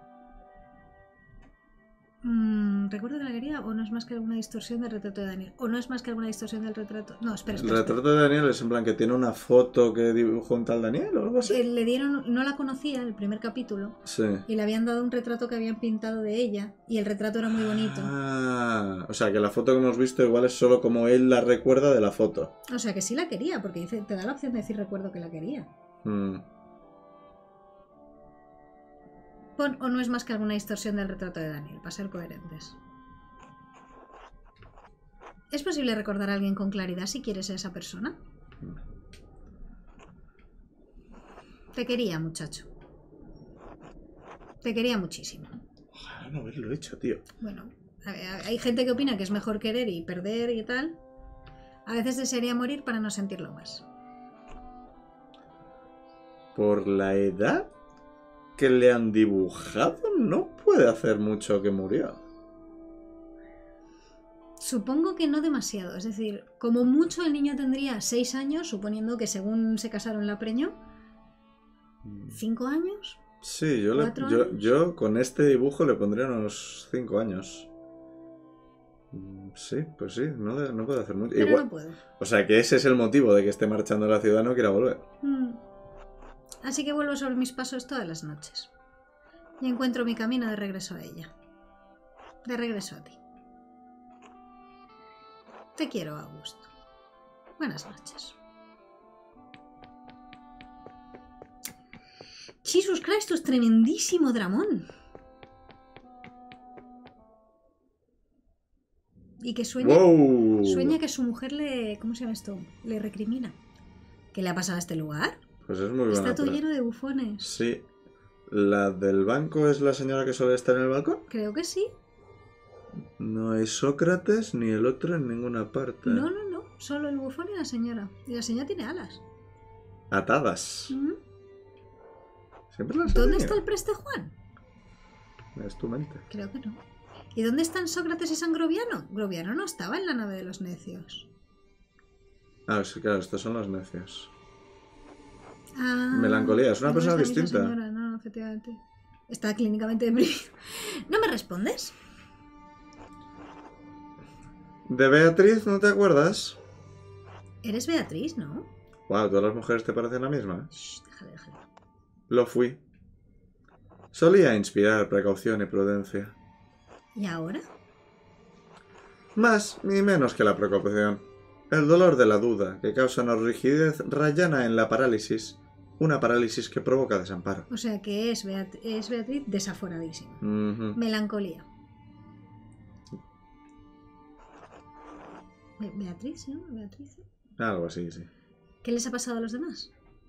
Mm, ¿Recuerdo que la quería o no es más que alguna distorsión del retrato de Daniel? ¿O no es más que alguna distorsión del retrato? No, espera, El espera. espera. retrato de Daniel es en plan que tiene una foto que dibujó un tal Daniel o algo así. Eh, le dieron, no la conocía en el primer capítulo Sí. y le habían dado un retrato que habían pintado de ella y el retrato era muy bonito. Ah, o sea que la foto que hemos visto igual es solo como él la recuerda de la foto. O sea que sí la quería porque dice, te da la opción de decir recuerdo que la quería. Mm. Pon o no es más que alguna distorsión del retrato de Daniel, para ser coherentes. ¿Es posible recordar a alguien con claridad si quieres a esa persona? Te quería, muchacho. Te quería muchísimo. Ojalá no haberlo hecho, tío. Bueno, a ver, hay gente que opina que es mejor querer y perder y tal. A veces desearía morir para no sentirlo más. Por la edad que le han dibujado, no puede hacer mucho que murió. Supongo que no demasiado. Es decir, como mucho el niño tendría seis años, suponiendo que según se casaron la preñó. ¿Cinco años? Sí, yo, le- ¿Cuatro yo, años? yo con este dibujo le pondría unos cinco años. Mm, Sí, pues sí, no, de- no puede hacer mucho. Pero Igual, no puedo. o sea que ese es el motivo de que esté marchando a la ciudad, no quiera volver. Mm. Así que vuelvo sobre mis pasos todas las noches. Y encuentro mi camino de regreso a ella. De regreso a ti. Te quiero, Augusto. Buenas noches. Jesus Christus, tremendísimo dramón. Y que sueña, ¡Wow! sueña que su mujer le... ¿Cómo se llama esto? Le recrimina. ¿Qué le ha pasado a este lugar? Pues es muy buena. Está todo pre- lleno de bufones. Sí. ¿La del banco es la señora que suele estar en el balcón? Creo que sí. No hay Sócrates ni el otro en ninguna parte. No, no, no. Solo el bufón y la señora. Y la señora tiene alas. Atadas. Ujú. Siempre las he ¿Dónde tenido. está el preste Juan? Es tu mente. Creo que no. ¿Y dónde están Sócrates y San Groviano? Groviano no estaba en la nave de los necios. Ah, sí, claro, estos son los necios. Ah, Melancolía, es una no persona esta misma distinta. señora, no, efectivamente. Está clínicamente deprimido. ¿No me respondes? ¿De Beatriz no te acuerdas? Eres Beatriz, ¿no? Wow, ¿todas las mujeres te parecen la misma? Shh, déjale, déjale. Lo fui. Solía inspirar precaución y prudencia. ¿Y ahora? Más ni menos que la precaución. El dolor de la duda, que causa una rigidez rayana en la parálisis. Una parálisis que provoca desamparo. O sea que es, Beat es Beatriz desaforadísima. Uh-huh. Melancolía. Be ¿Beatriz, no? ¿Beatriz? Algo así, sí. ¿Qué les ha pasado a los demás?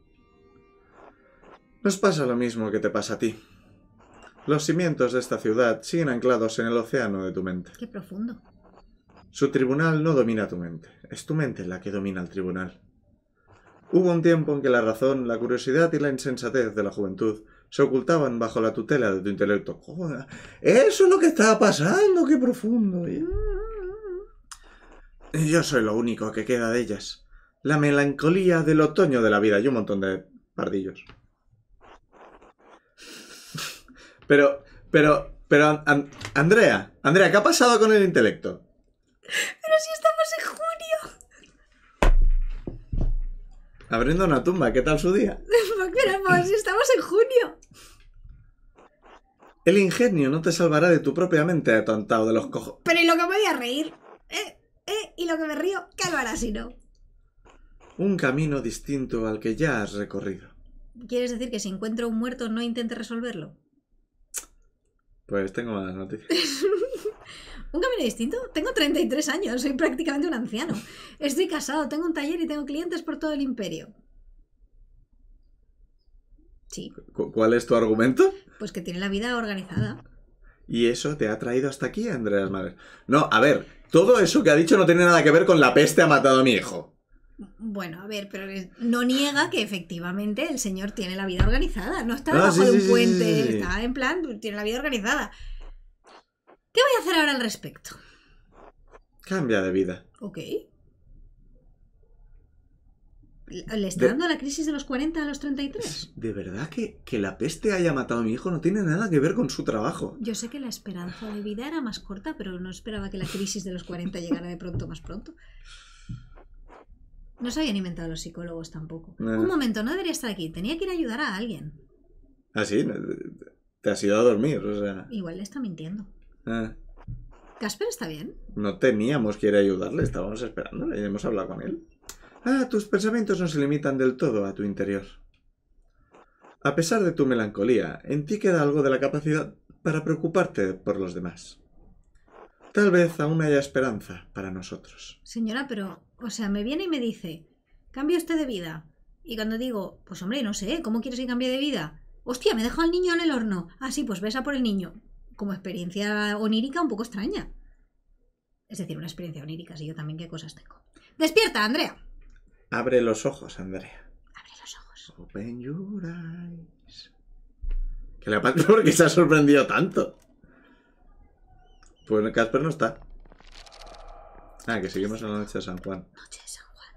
Nos pasa lo mismo que te pasa a ti. Los cimientos de esta ciudad siguen anclados en el océano de tu mente. Qué profundo. Su tribunal no domina tu mente. Es tu mente la que domina el tribunal. Hubo un tiempo en que la razón, la curiosidad y la insensatez de la juventud se ocultaban bajo la tutela de tu intelecto. ¡Joder! ¡Eso es lo que estaba pasando! ¡Qué profundo! Y yo soy lo único que queda de ellas. La melancolía del otoño de la vida y un montón de pardillos. Pero, pero, pero, An Andrea, Andrea, ¿qué ha pasado con el intelecto? ¡Pero si estamos en junio! Abriendo una tumba, ¿qué tal su día? Pero pues, si estamos en junio. El ingenio no te salvará de tu propia mente, atontado de los cojos. Pero ¿y lo que me voy a reír? ¿Eh? ¿Eh? ¿Y lo que me río? ¿Qué lo hará si no? Un camino distinto al que ya has recorrido. ¿Quieres decir que si encuentro un muerto no intente resolverlo? Pues tengo malas noticias. ¿Un camino distinto? Tengo treinta y tres años, soy prácticamente un anciano. Estoy casado, tengo un taller y tengo clientes por todo el imperio. Sí. ¿Cu ¿Cuál es tu argumento? Pues que tiene la vida organizada. ¿Y eso te ha traído hasta aquí, Andreas Madres? No, a ver, todo eso que ha dicho no tiene nada que ver con la peste ha matado a mi hijo. Bueno, a ver, pero no niega que efectivamente el señor tiene la vida organizada. No está Ah, debajo sí, de un sí, puente, sí, sí, sí. está en plan, tiene la vida organizada. ¿Qué voy a hacer ahora al respecto? Cambia de vida. Ok. ¿Le está De- dando la crisis de los cuarenta a los treinta y tres? ¿De verdad que, que la peste haya matado a mi hijo no tiene nada que ver con su trabajo? Yo sé que la esperanza de vida era más corta, pero no esperaba que la crisis de los cuarenta llegara de pronto más pronto. No se habían inventado los psicólogos tampoco. Eh. Un momento, no debería estar aquí. Tenía que ir a ayudar a alguien. Ah, sí, te has ido a dormir, o sea... Igual le está mintiendo. eh, ¿Casper está bien? no teníamos que ir a ayudarle, estábamos esperándole y hemos hablado con él. Ah, tus pensamientos no se limitan del todo a tu interior. A pesar de tu melancolía, en ti queda algo de la capacidad para preocuparte por los demás. Tal vez aún haya esperanza para nosotros. Señora, pero, o sea, me viene y me dice, cambie usted de vida. Y cuando digo, pues hombre, no sé, ¿cómo quieres que cambie de vida? Hostia, me deja al niño en el horno. Ah, sí, pues ves a por el niño. Como experiencia onírica un poco extraña. Es decir, una experiencia onírica, si yo también qué cosas tengo. ¡Despierta, Andrea! Abre los ojos, Andrea. Abre los ojos. Open your eyes. ¿Qué le pasa? ¿Por qué se ha sorprendido tanto? Pues Casper no está. Ah, que seguimos en la noche de San Juan. Noche de San Juan.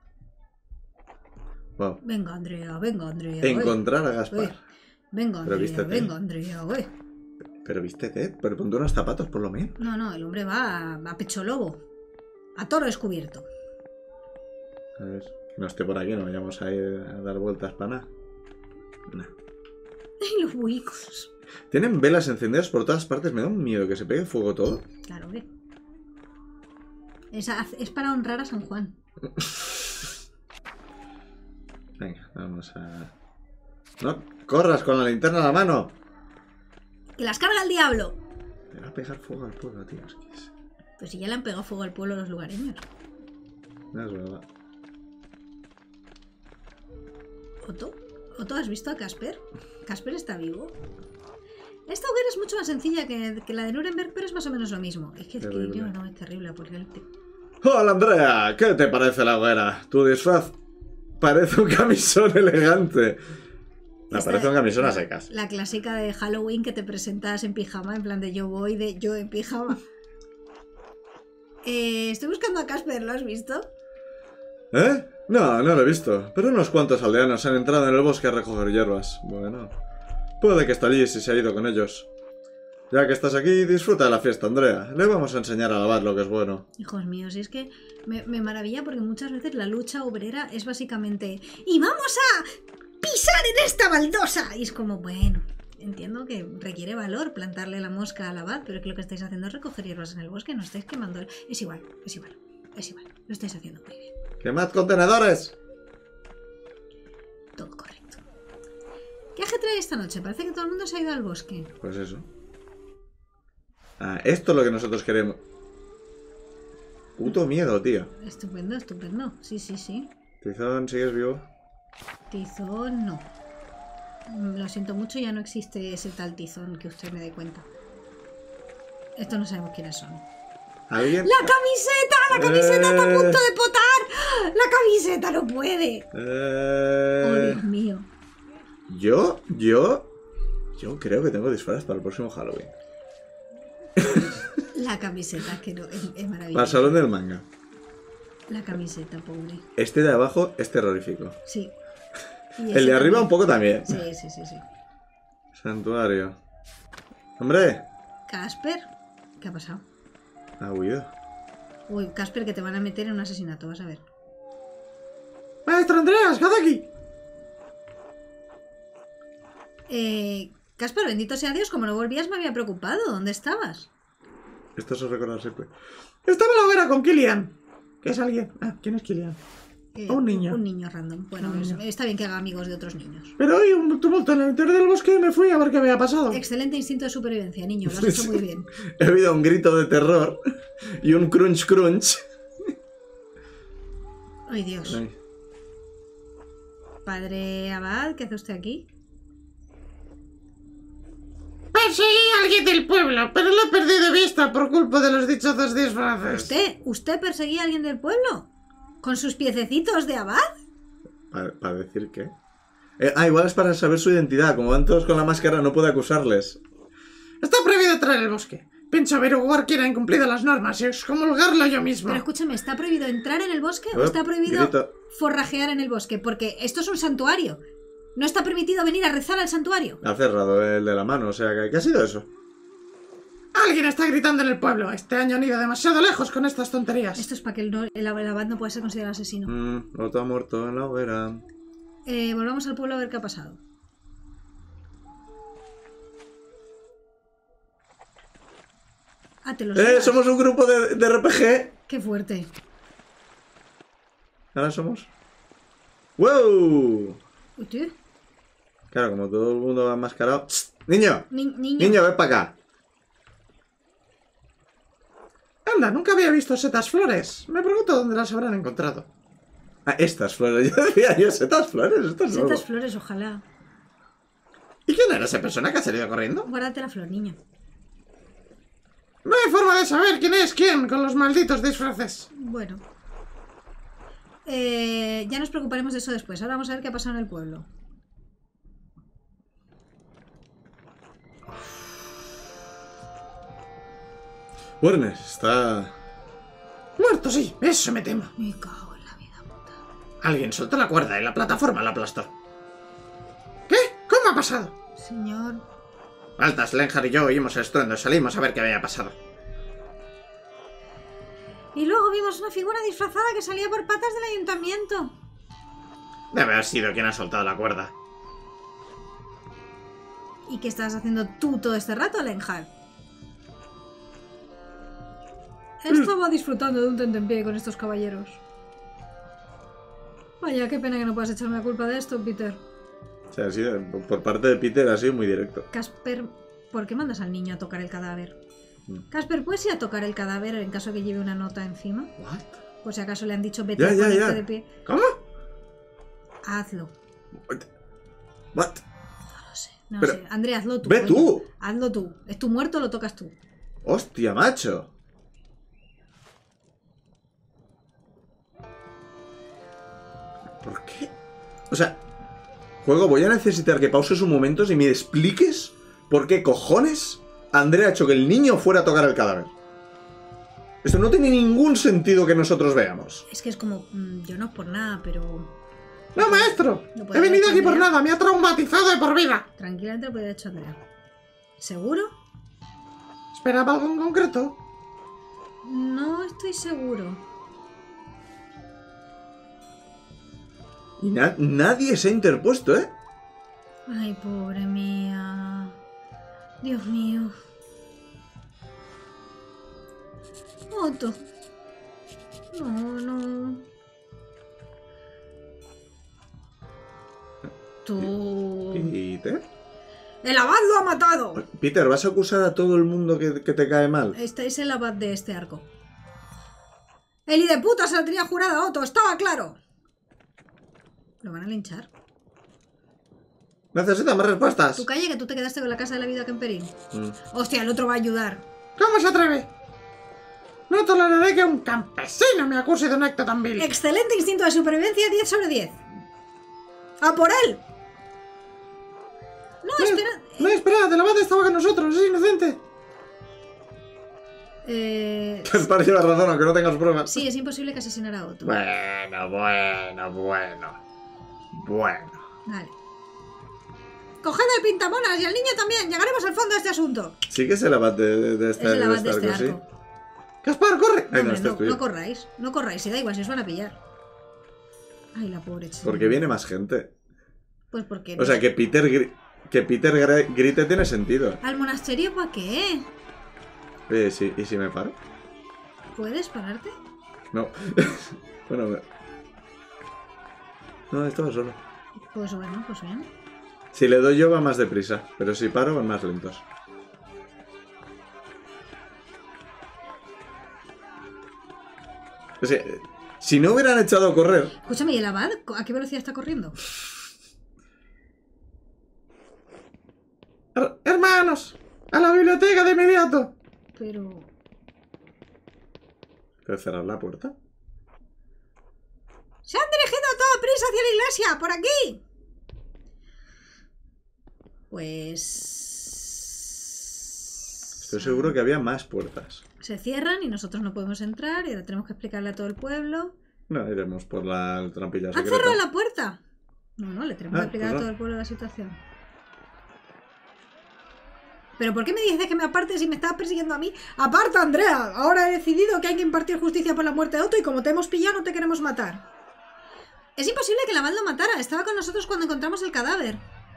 Wow. Venga, Andrea, venga, Andrea. Encontrar a Ué. Gaspar. Venga, Pero Andrea, vístete. venga, Andrea, ué. Pero vístete, pero ponte unos zapatos por lo menos. No, no, el hombre va a, a pecho lobo. A toro descubierto. A ver, que no esté por aquí, no vayamos a ir a dar vueltas para nada. Nah. Y los buicos. Tienen velas encendidas por todas partes, me da un miedo que se pegue fuego todo. Claro, hombre. Es, a- es para honrar a San Juan. Venga, vamos a... ¡No corras con la linterna a la mano! ¡Que las carga el diablo! Le va a pegar fuego al pueblo, tío. Es que es... Pues si ya le han pegado fuego al pueblo los lugareños. No es verdad. ¿Otto? ¿Otto, has visto a Casper? ¿Casper está vivo? Esta hoguera es mucho más sencilla que, que la de Nuremberg, pero es más o menos lo mismo. Es que, es que Terrible. yo no, es terrible, porque el te- ¡Hola, Andrea! ¿Qué te parece la hoguera? Tu disfraz parece un camisón elegante. Me Esta- parece un camisón a la- secas. La clásica de Halloween que te presentas en pijama, en plan de yo voy de yo en pijama. Eh, estoy buscando a Casper, ¿lo has visto? ¿Eh? No, no lo he visto. Pero unos cuantos aldeanos han entrado en el bosque a recoger hierbas. Bueno, puede que está allí si se ha ido con ellos. Ya que estás aquí, disfruta de la fiesta, Andrea. Le vamos a enseñar a lavar lo que es bueno. Hijos míos, y es que me, me maravilla porque muchas veces la lucha obrera es básicamente ¡y vamos a pisar en esta baldosa! Y es como, bueno, entiendo que requiere valor plantarle la mosca al abad, pero que lo que estáis haciendo es recoger hierbas en el bosque, no estáis quemando el... Es igual, es igual, es igual, lo estáis haciendo muy bien. ¡Quemad contenedores! Todo correcto. ¿Qué ajetrea esta noche? Parece que todo el mundo se ha ido al bosque. Pues eso. Ah, esto es lo que nosotros queremos. Puto miedo, tío. Estupendo, estupendo. Sí, sí, sí. Tizón, ¿sigues vivo? Tizón, no. Mm, Lo siento mucho, ya no existe ese tal Tizón que usted me dé cuenta. Estos no sabemos quiénes son. ¿Alguien? ¡La camiseta! ¡La camiseta está a Eh. punto de potar! ¡La camiseta no puede! Eh... ¡Oh, Dios mío! Yo, yo... Yo creo que tengo disfraz para el próximo Halloween. La camiseta, que no, es, es Para el maravillosa. salón del manga. La camiseta, pobre. Este de abajo es terrorífico. Sí. Y El ese de arriba también. un poco también. Sí, sí, sí, sí. Santuario. Hombre. Casper, ¿qué ha pasado? Ha huido. Uy, Casper, que te van a meter en un asesinato, vas a ver. Maestro Andreas, ¿qué hace aquí? Eh, Casper, bendito sea Dios, como no volvías me había preocupado. ¿Dónde estabas? Esto se recuerda siempre. Estaba en la hoguera con Killian. ¿Qué es alguien? Ah, ¿quién es Killian? Eh, Un niño. Un niño random. Bueno, Un es- niño. está bien que haga amigos de otros niños. Pero hoy un tumulto en el interior del bosque y me fui a ver qué había pasado. Excelente instinto de supervivencia, niño. Lo has hecho muy bien. He oído un grito de terror y un crunch crunch. Ay, Dios. Ay. Padre Abad, ¿qué hace usted aquí? Perseguí a alguien del pueblo, pero lo he perdido de vista por culpa de los dichosos disfraces. ¿Usted? ¿Usted perseguía a alguien del pueblo? ¿Con sus piececitos de Abad? ¿Para, para decir qué? Eh, ah, igual es para saber su identidad. Como van todos con la máscara, no puede acusarles. Está prohibido entrar en el bosque. Pienso averiguar quién ha incumplido las normas y excomulgarlo yo mismo. Pero escúchame, ¿está prohibido entrar en el bosque o Uep, está prohibido grito. forrajear en el bosque? Porque esto es un santuario. No está permitido venir a rezar al santuario. Ha cerrado el de la mano, o sea, ¿qué, qué ha sido eso? Alguien está gritando en el pueblo. Este año han ido demasiado lejos con estas tonterías. Esto es para que el, no- el, el Abad no pueda ser considerado asesino. Mm, otro ha muerto en la hoguera. Eh, volvamos al pueblo a ver qué ha pasado. Ah, te lo ¡Eh! sabes. ¡Somos un grupo de, de R P G! Qué fuerte. Ahora somos... ¡Wow! Uy, tío. Claro, como todo el mundo va enmascarado... ¡Shh! ¡Niño! Ni- niño. ¡Niño, ven para acá! Anda, nunca había visto setas flores. Me pregunto dónde las habrán encontrado. Ah, estas flores. Yo decía yo, setas flores. Esto es nuevo. Setas flores, ojalá. ¿Y quién era esa persona que ha salido corriendo? Guárdate la flor, niño. No hay forma de saber quién es quién con los malditos disfraces. Bueno. Eh, ya nos preocuparemos de eso después. Ahora vamos a ver qué ha pasado en el pueblo. Warner, está... Muerto, sí, eso me temo. Me cago en la vida puta. Alguien soltó la cuerda y la plataforma la aplastó. ¿Qué? ¿Cómo ha pasado? Señor. Altas, Lenhard y yo oímos el estruendo y salimos a ver qué había pasado. Y luego vimos una figura disfrazada que salía por patas del ayuntamiento. Debe haber sido quien ha soltado la cuerda. ¿Y qué estás haciendo tú todo este rato, Lenhard? Estaba disfrutando de un tentempié con estos caballeros. Vaya, qué pena que no puedas echarme la culpa de esto, Peter. O sea, sí, por parte de Peter ha sido muy directo. Casper, ¿por qué mandas al niño a tocar el cadáver? Mm. Casper, ¿puedes ir a tocar el cadáver en caso que lleve una nota encima? ¿What? Por si acaso le han dicho vete Ya, a ya, ponerte ya. de pie. ¿Cómo? Hazlo. What? No lo sé. No Pero- sé. Andrea, hazlo tú. ¡Ve coño. tú! Hazlo tú. Es tu muerto, lo tocas tú. ¡Hostia, macho! ¿Por qué? O sea, juego, voy a necesitar que pauses un momento y me expliques por qué cojones Andrea ha hecho que el niño fuera a tocar el cadáver. Esto no tiene ningún sentido que nosotros veamos. Es que es como, mm, yo no es por nada, pero No, maestro. No puede He venido haber aquí por Andrea. nada. Me ha traumatizado de por vida. tranquilamente lo podría haber hecho Andrea. ¿Seguro? ¿Esperaba algo en concreto? No estoy seguro. Y na nadie se ha interpuesto, ¿eh? Ay, pobre mía. Dios mío. Otto. No, no. Tú... Peter. ¡El abad lo ha matado! Peter, ¿vas a acusar a todo el mundo que, que te cae mal? Este es el abad de este arco. El de puta se la tenía jurada a Otto, estaba claro. ¿Lo van a linchar? Necesita más respuestas. Tú calla que tú te quedaste con la casa de la vida Kemperín. Mm. Hostia, el otro va a ayudar. ¿Cómo se atreve? No toleraré que un campesino me acuse de un acto tan vil. Excelente instinto de supervivencia, diez sobre diez. ¡A por él! No, No, espera. no, espera, el abad estaba con nosotros, es inocente. Eh... Gaspar lleva razón, aunque no tengas pruebas. Sí, es imposible que asesinara a Otto. Bueno, bueno, bueno. Bueno. Vale. Coged el pintamonas y al niño también. Llegaremos al fondo de este asunto. Sí que es el abad de, de este, Es el abad de arco, este sí. arco. Gaspar, corre. Ay, no, Hombre, este no, es tuyo. no corráis. No corráis. Si da igual, si os van a pillar. Ay, la pobre chica. Porque viene más gente. Pues porque... O sea, que Peter, gri que Peter gr grite tiene sentido. ¿Al monasterio para qué? Eh, sí, ¿y si me paro? ¿Puedes pararte? No. Bueno, me... no, estaba solo. Pues bueno, pues bien. Si le doy yo va más deprisa, pero si paro van más lentos. O sea, si no hubieran echado a correr... Escúchame, ¿y el abad? ¿A qué velocidad está corriendo? Her hermanos, a la biblioteca de inmediato. Pero... ¿Pero cerrar la puerta? ¡Se han dirigido a toda prisa hacia la iglesia! ¡Por aquí! Pues... Estoy seguro que había más puertas. Se cierran y nosotros no podemos entrar y ahora tenemos que explicarle a todo el pueblo. No, iremos por la trampilla ¿Han secreta. cerrado la puerta? No, no, le tenemos Ah, que explicar pues a no. todo el pueblo la situación. ¿Pero por qué me dices que me aparte si me estabas persiguiendo a mí? ¡Aparta, Andrea! Ahora he decidido que hay que impartir justicia por la muerte de Otto y como te hemos pillado no te queremos matar. Es imposible que el abad lo matara. Estaba con nosotros cuando encontramos el cadáver.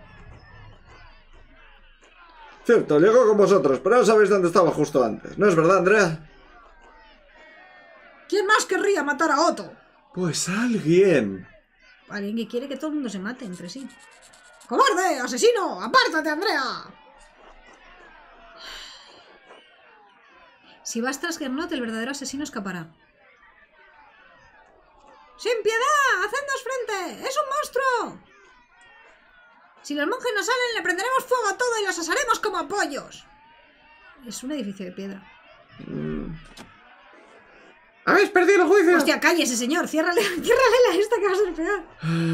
Cierto, llegó con vosotros, pero no sabéis dónde estaba justo antes. ¿No es verdad, Andrea? ¿Quién más querría matar a Otto? Pues alguien. Alguien que quiere que todo el mundo se mate entre sí. ¡Cobarde! ¡Asesino! ¡Apártate, Andrea! Si vas tras Gernot, el verdadero asesino escapará. ¡Sin piedad! ¡Hacednos frente! ¡Es un monstruo! Si los monjes no salen, le prenderemos fuego a todo y los asaremos como a pollos. Es un edificio de piedra. Mm. Habéis perdido el juicio. ¡Hostia, cállese, señor! ¡Ciérrale, ciérrale la esta que va a ser peor!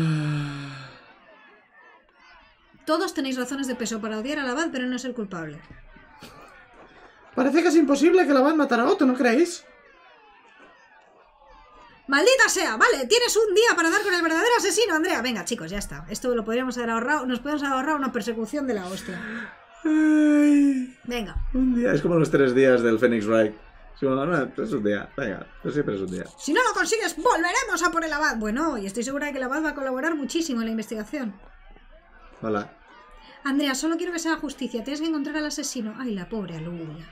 Todos tenéis razones de peso para odiar al abad, pero no es el culpable. Parece que es imposible que el abad matara a Otto, ¿no creéis? ¡Maldita sea! Vale, tienes un día para dar con el verdadero asesino, Andrea. Venga, chicos, ya está. Esto lo podríamos haber ahorrado. Nos podemos haber ahorrado una persecución de la hostia. Ay, Venga. un día. Es como los tres días del Phoenix Wright. Es como, no, es un día. Venga, pues siempre es un día. Si no lo consigues, volveremos a por el abad. Bueno, y estoy segura de que el abad va a colaborar muchísimo en la investigación. Hola. Andrea, solo quiero que se haga justicia. Tienes que encontrar al asesino. Ay, la pobre Alulia.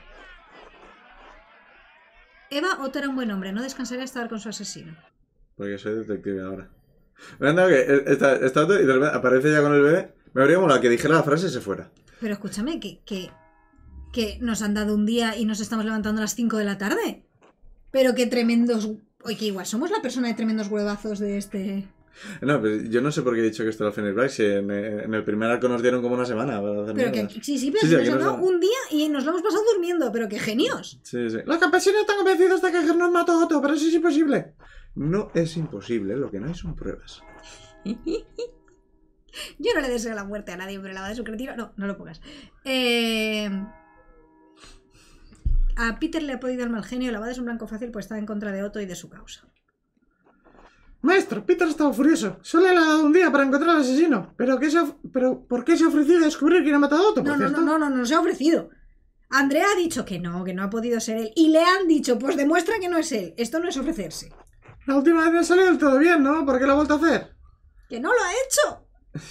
Eva, Otto era un buen hombre. No descansaría hasta dar con su asesino. Porque soy detective ahora. Me han dado que está, está Otto y de repente aparece ya con el bebé. Me habría molado que dijera la frase y se fuera. Pero escúchame, que, que, que nos han dado un día y nos estamos levantando a las cinco de la tarde. Pero qué tremendos... Oye, que igual somos la persona de tremendos huevazos de este... No, pues yo no sé por qué he dicho que esto era el Phoenix Wright. Si en, en el primer arco nos dieron como una semana para hacer Pero que mierdas. sí, sí, pero Sí, sí, sí, nos aquí han nos dado dan. un día y nos lo hemos pasado durmiendo. Pero qué genios. Sí, sí. Los campesinos están convencidos de que Gernot mató a Otto, pero eso es imposible. No es imposible, lo que no hay son pruebas. Yo no le deseo la muerte a nadie, pero la de su cretino... No, no lo pongas. Eh... A Peter le ha podido el mal genio. La abad es un blanco fácil pues está en contra de Otto y de su causa. Maestro, Peter estaba furioso. Solo le ha dado un día para encontrar al asesino. ¿Pero, qué se pero por qué se ha ofrecido a descubrir quién ha matado a Otto, por No, no, cierto? no, no, no, no se ha ofrecido. Andrea ha dicho que no, que no ha podido ser él. Y le han dicho, pues demuestra que no es él. Esto no es ofrecerse. La última vez me salió del todo bien, ¿no? ¿Por qué lo ha vuelto a hacer? ¡Que no lo ha hecho!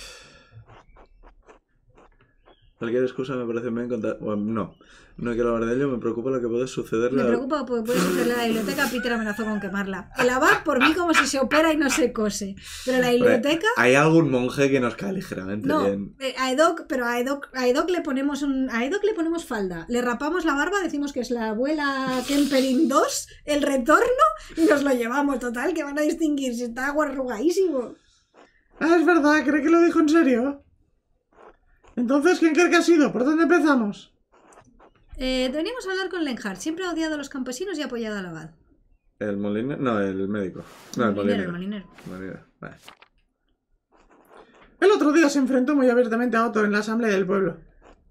Cualquier excusa me parece bien contar... Bueno, no. No quiero hablar de ello, me preocupa lo que puede sucederle. Me preocupa porque puede sucederle a la biblioteca. Peter amenazó con quemarla. El abad por mí como si se opera y no se cose. Pero la biblioteca... Hay algún monje que nos cae ligeramente no, bien. eh, a Edok, pero a Edok, a Edok le ponemos un, a Edok le ponemos falda. Le rapamos la barba, decimos que es la abuela Kemperin dos, el retorno, y nos lo llevamos. Total, que van a distinguir si está arrugadísimo. Ah, es verdad, ¿cree que lo dijo en serio? Entonces, ¿quién cree que ha sido? ¿Por dónde empezamos? Eh, deberíamos hablar con Lenhart. Siempre ha odiado a los campesinos y ha apoyado al abad. ¿El molinero? No, el médico. No, el molinero, molinero. el molinero. Molinero, vale. El otro día se enfrentó muy abiertamente a Otto en la asamblea del pueblo.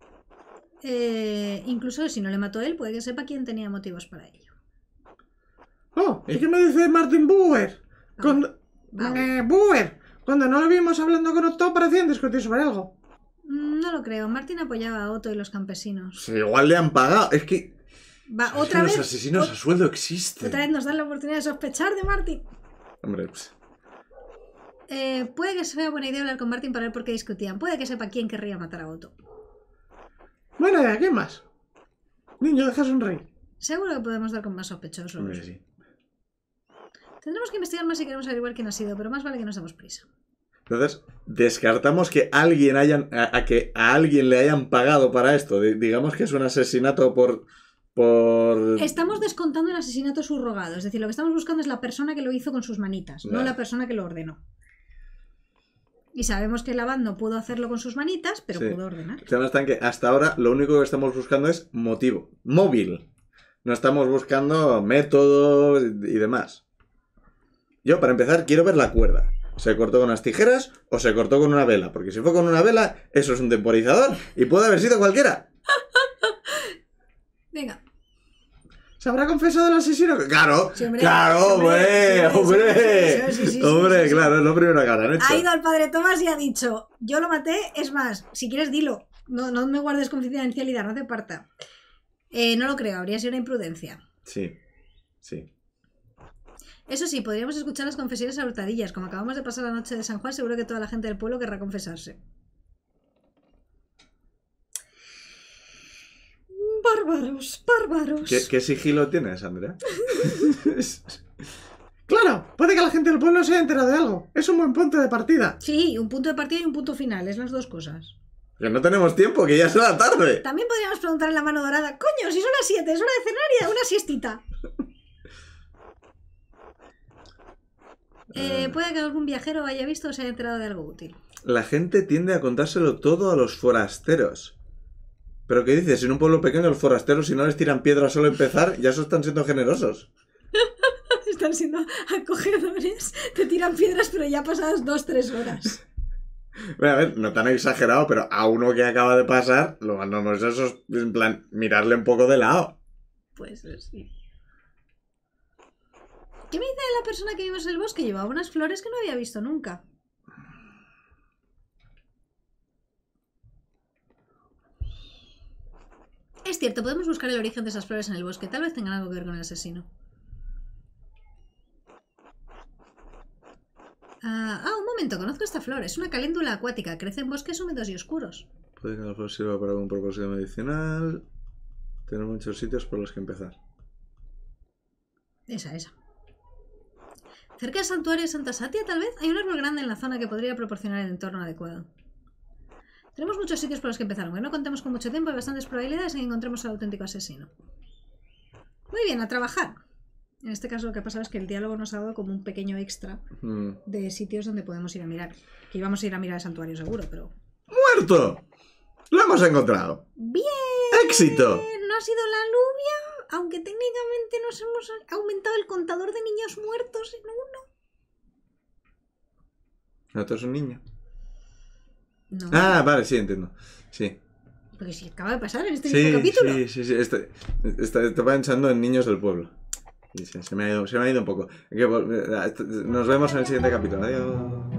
Eh, incluso si no le mató él, puede que sepa quién tenía motivos para ello. Oh, ¿y qué me dice Martin Buer? Cuando... Bauer. Eh, Buer. Cuando no lo vimos hablando con Otto, parecían discutir sobre algo. No lo creo. Martin apoyaba a Otto y los campesinos. Sí, igual le han pagado. Es que... Va, es otra que vez. los asesinos a sueldo existen. Otra vez nos dan la oportunidad de sospechar de Martin. Hombre, pues... Eh, puede que sea buena idea hablar con Martin para ver por qué discutían. Puede que sepa quién querría matar a Otto. Buena idea, ¿quién más? Niño, deja sonreír. Seguro que podemos dar con más sospechosos. Hombre, sí. Tendremos que investigar más si queremos averiguar quién ha sido, pero más vale que nos demos prisa. Entonces, descartamos que alguien hayan, a, a que a alguien le hayan pagado para esto. D- digamos que es un asesinato por... por... Estamos descontando el asesinato subrogado. Es decir, lo que estamos buscando es la persona que lo hizo con sus manitas, no Vale. la persona que lo ordenó. Y sabemos que el abad no pudo hacerlo con sus manitas, pero Sí. pudo ordenar. El tema está en que hasta ahora lo único que estamos buscando es motivo. Móvil. No estamos buscando métodos y demás. Yo, para empezar, quiero ver la cuerda. ¿Se cortó con unas tijeras o se cortó con una vela? Porque si fue con una vela, eso es un temporizador y puede haber sido cualquiera. Venga. ¿Se habrá confesado el asesino? Claro, Sí, hombre. claro, Sí, hombre. hombre, Sí, hombre. sí, sí, sí, sí, Hombre, sí, sí. claro, es lo primero que habrán hecho. Ha ido al padre Tomás y ha dicho, yo lo maté, es más, si quieres dilo, no, no me guardes confidencialidad, no te parta. Eh, no lo creo, habría sido una imprudencia. Sí, sí. Eso sí, podríamos escuchar las confesiones a hurtadillas. Como acabamos de pasar la noche de San Juan, seguro que toda la gente del pueblo querrá confesarse. Bárbaros, bárbaros. ¿Qué, qué sigilo tienes, Andrea? Claro, puede que la gente del pueblo se haya enterado de algo. Es un buen punto de partida. Sí, un punto de partida y un punto final, es las dos cosas. Que no tenemos tiempo, que ya es la tarde. También podríamos preguntar en la mano dorada, coño, si son las siete, es hora de cenar y una siestita. Eh, puede que algún viajero haya visto o se haya enterado de algo útil. La gente tiende a contárselo todo a los forasteros. ¿Pero qué dices? En un pueblo pequeño los forasteros, si no les tiran piedras solo empezar, ya eso están siendo generosos. Están siendo acogedores, te tiran piedras pero ya pasadas dos, tres horas. Bueno, a ver, no tan exagerado, pero a uno que acaba de pasar, lo más normal es eso, en plan, mirarle un poco de lado. Pues sí. ¿Qué me dice de la persona que vimos en el bosque? Llevaba unas flores que no había visto nunca. Es cierto, podemos buscar el origen de esas flores en el bosque. Tal vez tengan algo que ver con el asesino. Ah, ah, un momento, conozco esta flor. Es una caléndula acuática. Crece en bosques húmedos y oscuros. Puede que la flor sirva para algún propósito medicinal. Tener muchos sitios por los que empezar. Esa, esa. Cerca del santuario de Santa Satia, tal vez, hay un árbol grande en la zona que podría proporcionar el entorno adecuado. Tenemos muchos sitios por los que empezar, aunque no contemos con mucho tiempo, hay bastantes probabilidades de que encontremos al auténtico asesino. Muy bien, a trabajar. En este caso lo que ha pasado es que el diálogo nos ha dado como un pequeño extra Mm. de sitios donde podemos ir a mirar. Que íbamos a ir a mirar el santuario seguro, pero... ¡Muerto! ¡Lo hemos encontrado! ¡Bien! ¡Éxito! No ha sido la aluvia, aunque técnicamente nos hemos aumentado el contador de niños muertos en uno. ¿No, tú eres un niño? No, Ah, vale, sí, entiendo. Sí. porque si acaba de pasar en este Sí, mismo capítulo. sí, sí, sí. Este, este- estaba pensando en niños del pueblo. Y sí, se me ha ido, se me ha ido un poco. Hay que vol- Nos vemos en el siguiente capítulo. Adiós.